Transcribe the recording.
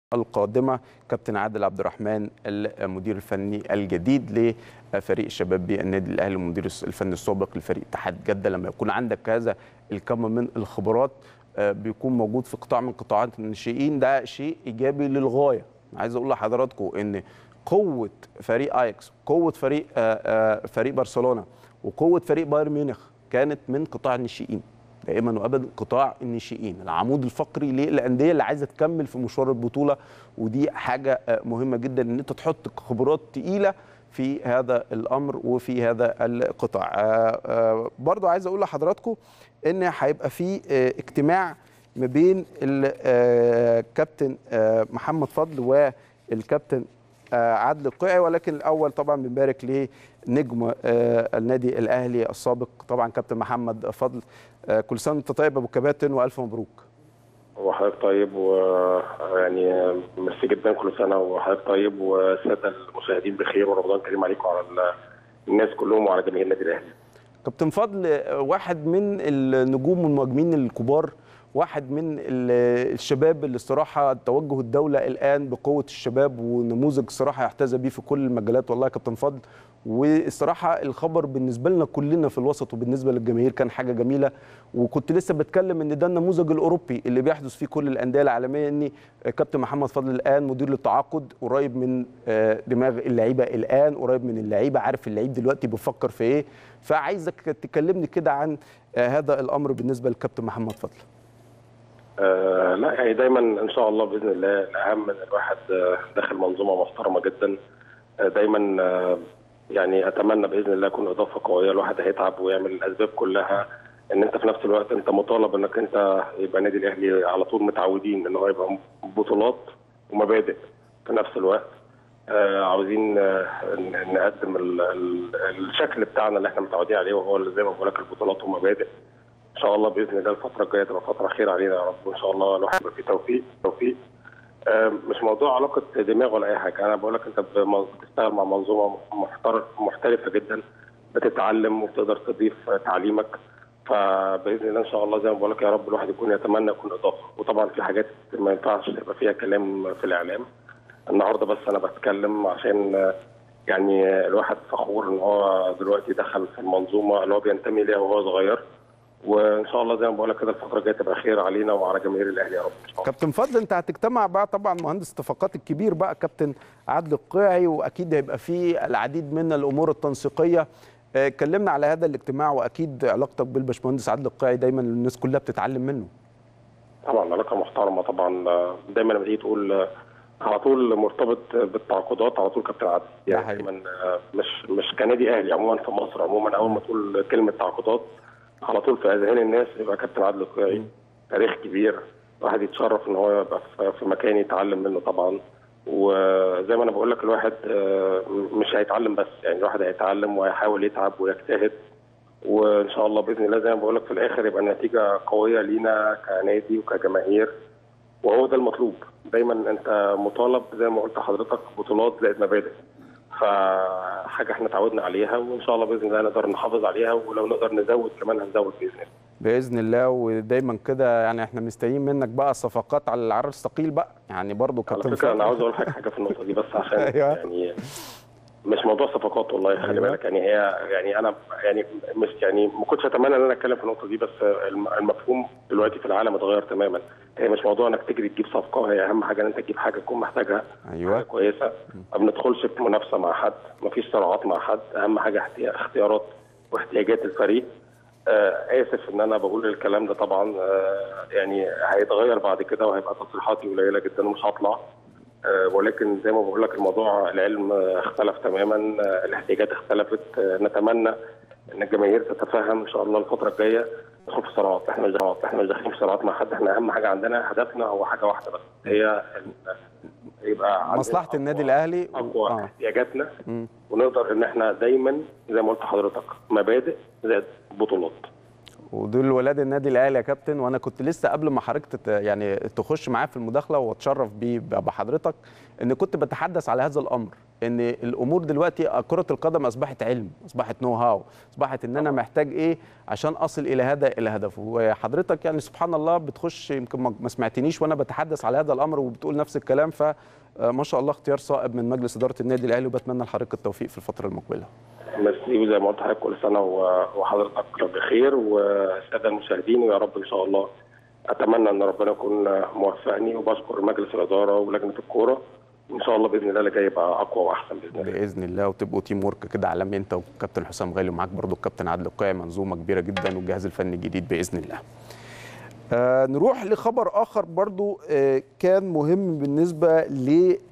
القادمة كابتن عادل عبد الرحمن المدير الفني الجديد لفريق الشباب بالنادي الأهلي والمدير الفني السابق لفريق اتحاد جدة. لما يكون عندك هذا الكم من الخبرات بيكون موجود في قطاع من قطاعات الناشئين، ده شيء إيجابي للغاية. عايز أقول لحضراتكم إن قوة فريق أياكس، قوة فريق برشلونة، وقوة فريق بايرن ميونخ كانت من قطاع الناشئين دائما وابدا. قطاع الناشئين العمود الفقري للانديه اللي عايزه تكمل في مشوار البطوله، ودي حاجه مهمه جدا ان انت تحط خبرات تقيله في هذا الامر وفي هذا القطاع. برضو عايز اقول لحضراتكم ان هيبقى في اجتماع ما بين الكابتن محمد فضل والكابتن عادل القيعي، ولكن الاول طبعا بنبارك لنجم النادي الاهلي السابق طبعا كابتن محمد فضل. كل سنه وانت طيب ابو كباتن والف مبروك. وحضرتك طيب، ويعني ميرسي جدا. كل سنه وحضرتك طيب والساده المشاهدين بخير، ورمضان كريم عليكم وعلى الناس كلهم وعلى جماهير النادي الاهلي. كابتن فضل واحد من النجوم والمهاجمين الكبار، واحد من الشباب اللي الصراحه توجه الدوله الان بقوه الشباب، ونموذج الصراحه يحتذى بيه في كل المجالات والله يا كابتن فضل. والصراحه الخبر بالنسبه لنا كلنا في الوسط وبالنسبه للجماهير كان حاجه جميله. وكنت لسه بتكلم ان ده النموذج الاوروبي اللي بيحدث فيه كل الانديه العالميه، ان كابتن محمد فضل الان مدير للتعاقد، قريب من دماغ اللعيبه الان، قريب من اللعيبه، عارف اللعيب دلوقتي بيفكر في ايه. فعايزك تكلمني كده عن هذا الامر بالنسبه للكابتن محمد فضل. لا يعني دايما ان شاء الله باذن الله الاهم ان الواحد داخل منظومه محترمه جدا. دايما يعني اتمنى باذن الله يكون اضافه قويه. الواحد هيتعب ويعمل الاسباب كلها، ان انت في نفس الوقت انت مطالب انك انت يبقى النادي الاهلي على طول متعودين ان هو يبقى بطولات ومبادئ في نفس الوقت. عاوزين نقدم الشكل بتاعنا اللي احنا متعودين عليه، وهو اللي زي ما بقول لك البطولات ومبادئ. ان شاء الله باذن الله الفتره الجايه تبقى فتره خير علينا يا رب، وان شاء الله الواحد يبقى فيه توفيق. مش موضوع علاقه دماغ ولا اي حاجه. انا بقول لك انت بتشتغل مع منظومه محترفه جدا، بتتعلم وبتقدر تضيف تعليمك. فباذن الله ان شاء الله زي ما بقول لك يا رب الواحد يتمنى يكون اضافه. وطبعا في حاجات ما ينفعش يبقى فيها كلام في الاعلام النهارده، بس انا بتكلم عشان يعني الواحد فخور ان هو دلوقتي دخل في المنظومه اللي هو بينتمي ليها وهو صغير. وان شاء الله زي ما بقول لك كده الفتره الجايه تبقى خير علينا وعلى جماهير الاهلي يا رب ان شاء الله. كابتن فضل، انت هتجتمع بقى طبعا مهندس الصفقات الكبير بقى كابتن عادل القيعي، واكيد هيبقى فيه العديد من الامور التنسيقيه. اتكلمنا على هذا الاجتماع، واكيد علاقتك بالباشمهندس عادل القيعي دايما الناس كلها بتتعلم منه. طبعا علاقه محترمه طبعا. دايما لما تيجي تقول على طول مرتبط بالتعاقدات على طول كابتن عادل، يعني مش كنادي اهلي عموما في مصر عموما، اول ما تقول كلمه تعاقدات على طول في اذهان الناس يبقى كابتن عادل القيعي. تاريخ كبير، واحد يتشرف ان هو يبقى في مكان يتعلم منه طبعا. وزي ما انا بقول لك الواحد مش هيتعلم بس، يعني الواحد هيتعلم وهيحاول يتعب ويجتهد، وان شاء الله باذن الله زي ما بقول لك في الاخر يبقى النتيجه قويه لينا كنادي وكجماهير، وهو ده المطلوب. دايما انت مطالب زي ما قلت حضرتك بطولات زائد مبادئ، فحاجه احنا اتعودنا عليها، وان شاء الله باذن الله نقدر نحافظ عليها، ولو نقدر نزود كمان هنزود باذن الله. باذن الله. ودايما كده يعني احنا مستنيين منك بقى صفقات على العرض الثقيل بقى، يعني برضو كابتن على فكره انا عاوز اقول حاجه في النقطه دي بس عشان يعني مش موضوع صفقات والله، خلي بالك. يعني هي يعني انا يعني مش يعني ما كنتش اتمنى ان انا اتكلم في النقطه دي، بس المفهوم دلوقتي في العالم اتغير تماما. هي مش موضوع انك تجري تجيب صفقه، هي اهم حاجه ان انت تجيب حاجه تكون محتاجها. حاجه كويسه، ما بندخلش في منافسه مع حد، ما فيش صراعات مع حد. اهم حاجه اختيارات واحتياجات الفريق. اسف ان انا بقول الكلام ده طبعا، يعني هيتغير بعد كده وهيبقى تصريحاتي قليله جدا ومش هطلع، ولكن زي ما بقول لك الموضوع العلم اختلف تماما، الاحتياجات اختلفت. نتمنى ان الجماهير تتفهم ان شاء الله الفتره الجايه ندخل في صراعات. احنا مش داخلين في صراعات مع حد، احنا اهم حاجه عندنا هدفنا هو حاجه واحده بس، هي يبقى مصلحه النادي الاهلي اقوى احتياجاتنا، ونقدر ان احنا دايما زي ما قلت لحضرتك مبادئ زائد بطولات. ودول ولاد النادي الاهلي يا كابتن. وانا كنت لسه قبل ما حضرتك يعني تخش معايا في المداخله واتشرف بيه بحضرتك ان كنت بتحدث على هذا الامر، ان الامور دلوقتي كره القدم اصبحت علم، اصبحت نو هاو، اصبحت ان انا محتاج ايه عشان اصل الى هدف. وحضرتك يعني سبحان الله بتخش، يمكن ما سمعتنيش وانا بتحدث على هذا الامر وبتقول نفس الكلام، فما شاء الله اختيار صائب من مجلس اداره النادي الاهلي، وبتمنى لحضرتك التوفيق في الفتره المقبله. ميرسي، وزي ما قلت لحضرتك كل سنه وحضرتك بخير والساده المشاهدين، ويا رب ان شاء الله اتمنى ان ربنا يكون موفقني، وبشكر مجلس الاداره ولجنه الكوره، ان شاء الله باذن الله اللي جاي يبقى اقوى واحسن باذن الله. باذن الله، وتبقوا تيم ورك كده عالمي، انت والكابتن حسام غالي، ومعاك برضو الكابتن عادل القيعي، منظومه كبيره جدا والجهاز الفني الجديد باذن الله. نروح لخبر اخر برضو كان مهم بالنسبه